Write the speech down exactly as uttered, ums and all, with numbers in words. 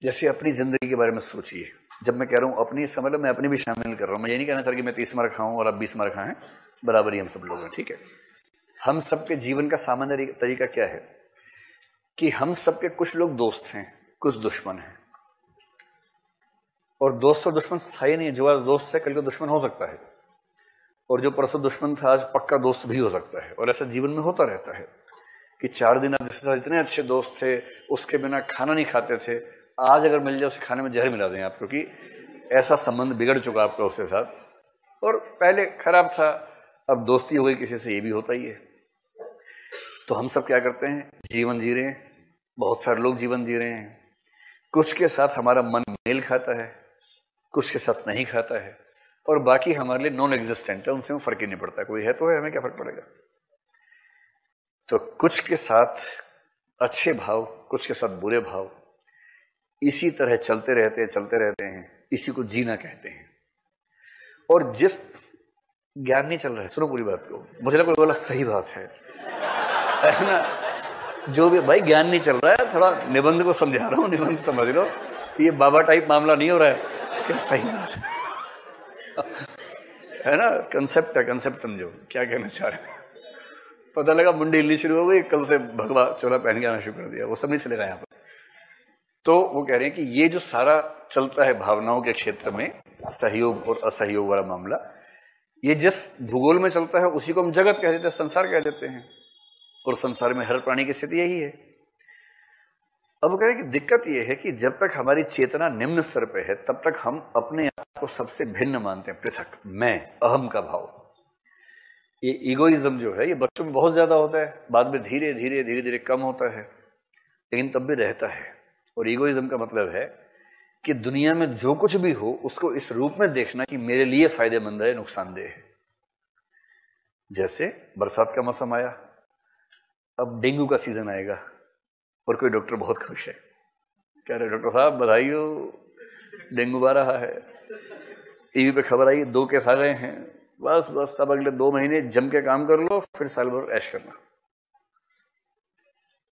जैसे अपनी जिंदगी के बारे में सोचिए। जब मैं कह रहा हूं अपनी, इसका मतलब मैं अपनी भी शामिल कर रहा हूं। मैं ये नहीं कहना चाह कि मैं तीस मार्क खाऊं और आप बीस मार्क खाएं, बराबर ही हम सब लोग हैं, ठीक है। हम सबके जीवन का सामान्य तरीका क्या है कि हम सबके कुछ लोग दोस्त हैं, कुछ दुश्मन हैं। और दोस्त और दुश्मन स्थायी नहीं है। जो आज दोस्त है कल को दुश्मन हो सकता है, और जो परसों दुश्मन था आज पक्का दोस्त भी हो सकता है। और ऐसा जीवन में होता रहता है कि चार दिन आप जिसके साथ इतने अच्छे दोस्त थे, उसके बिना खाना नहीं खाते थे, आज अगर मिल जाए उसे खाने में जहर मिला दें आप, क्योंकि ऐसा संबंध बिगड़ चुका आपका उसके साथ, और पहले खराब था, अब दोस्ती हो गई किसी से, ये भी होता ही है। तो हम सब क्या करते हैं, जीवन जी रहे हैं, बहुत सारे लोग जीवन जी रहे हैं। कुछ के साथ हमारा मन मेल खाता है, कुछ के साथ नहीं खाता है, और बाकी हमारे लिए नॉन एग्जिस्टेंट है, उनसे फर्क ही नहीं पड़ता। कोई है तो है, हमें क्या फर्क पड़ेगा। तो कुछ के साथ अच्छे भाव, कुछ के साथ बुरे भाव, इसी तरह चलते रहते हैं चलते रहते हैं इसी को जीना कहते हैं। और जिस ज्ञान नहीं चल रहा है, सुनो पूरी बात को, मुझे लगा कोई बोला सही बात है, है ना। जो भी भाई ज्ञान नहीं चल रहा है, थोड़ा निबंध को समझा रहा हूं, निबंध समझ लो, ये बाबा टाइप मामला नहीं हो रहा है, क्या सही बात है, है ना। कंसेप्ट है, कंसेप्ट समझो क्या कहना चाह रहे हैं। पता लगा मुंडी हिलनी शुरू हो गई, कल से भगवा चोला पहन के आना शुरू कर दिया, वो सब नहीं चलेगा यहाँ पर। तो वो कह रहे हैं कि ये जो सारा चलता है भावनाओं के क्षेत्र में, सहयोग और असहयोग वाला मामला, ये जिस भूगोल में चलता है उसी को हम जगत कह देते हैं, संसार कह देते हैं। और संसार में हर प्राणी की स्थिति यही है। अब कह रहे हैं कि दिक्कत यह है कि जब तक हमारी चेतना निम्न स्तर पे है, तब तक हम अपने आप को सबसे भिन्न मानते हैं, पृथक, मैं, अहम का भाव। ये ईगोइज्म जो है ये बच्चों में बहुत ज्यादा होता है, बाद में धीरे धीरे धीरे धीरे कम होता है, लेकिन तब भी रहता है। और ईगोइज्म का मतलब है कि दुनिया में जो कुछ भी हो उसको इस रूप में देखना कि मेरे लिए फायदेमंद है, नुकसानदेह है। जैसे बरसात का मौसम आया, अब डेंगू का सीजन आएगा, और कोई डॉक्टर बहुत खुश है, कह रहे डॉक्टर साहब बधाई हो, डेंगू आ रहा है, टीवी पे खबर आई दो केस आ गए हैं, बस बस अब अगले दो महीने जम के काम कर लो, फिर साल भर ऐश करना।